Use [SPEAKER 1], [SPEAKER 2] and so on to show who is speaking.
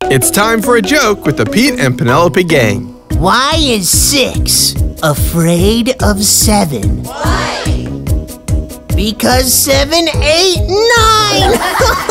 [SPEAKER 1] It's time for a joke with the Pete and Penelope gang.
[SPEAKER 2] Why is 6 afraid of 7?
[SPEAKER 3] Why?
[SPEAKER 2] Because 7, 8, 9!